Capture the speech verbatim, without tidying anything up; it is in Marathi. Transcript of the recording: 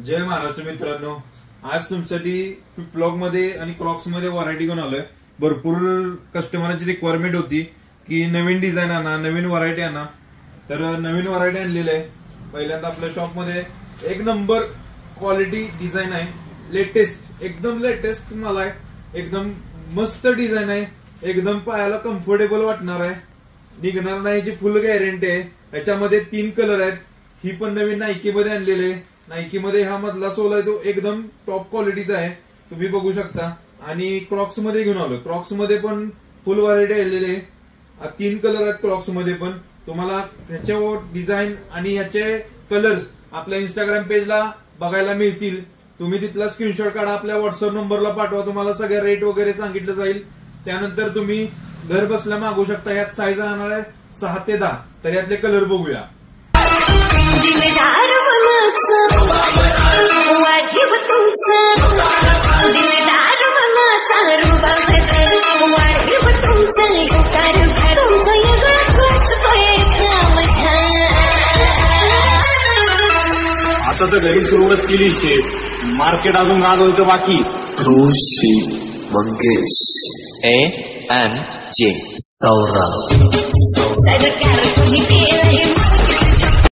जय महाराष्ट्र मित्रांनो, आज तुमच्यासाठी ब्लॉग मध्ये आणि क्रॉक्स मध्ये व्हरायटी घेऊन आलोय। भरपूर कस्टमरची रिक्वायरमेंट होती की नवीन डिझाईन आणा, नवीन व्हरायटी आणा, तर नवीन व्हरायटी आणलेली आहे। पहिल्यांदा आपल्या शॉप मध्ये एक नंबर क्वालिटी डिझाईन आहे, लेटेस्ट, एकदम लेटेस्ट माल आहे, एकदम मस्त डिझाईन आहे, एकदम पायाला कम्फर्टेबल वाटणार आहे, निघणार नाही याची फुल गॅरंटी आहे। याच्यामध्ये तीन कलर आहेत। ही पण नवीन नायकी मध्ये आणलेली आहे। नायकी मध्ये हा मधला सोल आहे तो एकदम टॉप क्वालिटीचा आहे, तुम्ही बघू शकता। आणि क्रॉक्स मध्ये घेऊन आलो, क्रॉक्स मध्ये पण फुल व्हरायटी आलेली आहे। तीन कलर आहेत क्रॉक्स मध्ये पण। तुम्हाला ह्याचे डिझाईन आणि ह्याचे कलर्स आपल्या इंस्टाग्राम पेजला बघायला मिळतील। तुम्ही तिथला स्क्रीनशॉट काढा, आपल्या व्हॉट्सअप नंबरला पाठवा, तुम्हाला सगळ्या रेट वगैरे सांगितलं जाईल। त्यानंतर तुम्ही घर बसल्या मागू शकता। यात साईज राहणार आहे सहा ते दहा, तर यातले कलर बघूया। आता तर घरी सुरुवात केली शे, मार्केट अजून गाजवायचं बाकी। रोशी Mangesh A N J Saurabh